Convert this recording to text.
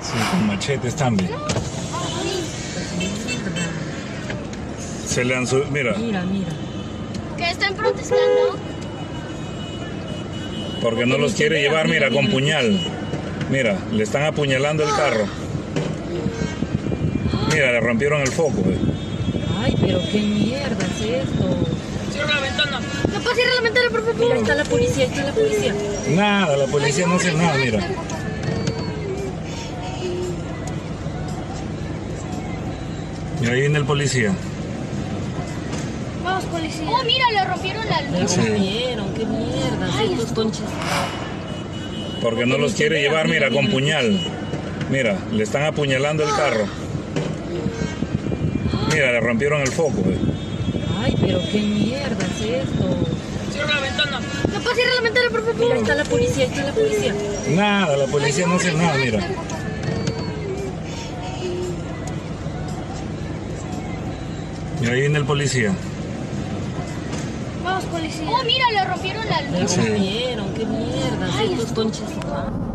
Sí, con machetes también. Se le han subido, mira. Mira. ¿Que están protestando? Porque no los quiere llevar, mira, con puñal. Mira, le están apuñalando el carro. Mira, le rompieron el foco. Ay, pero qué mierda es esto. Cierra la ventana. No puedo cerrar la ventana, por favor. Mira, está la policía, Nada, la policía no hace nada, mira. Y ahí viene el policía. Vamos, policía. Oh, mira, le rompieron la Le luz. Sí. rompieron, qué mierda, estos conches. Porque no los quiere llevar, mira, con puñal. Mira, le están apuñalando el carro. Mira, le rompieron el foco. Ay, pero qué mierda es esto. Cierra la ventana. No puedo cerrar la ventana, por favor. Mira, está la policía, Nada, la policía no hace nada, mira. Y ahí viene el policía. Vamos, policía. Oh, mira, le rompieron la luz. Le rompieron, qué mierda, estos conches.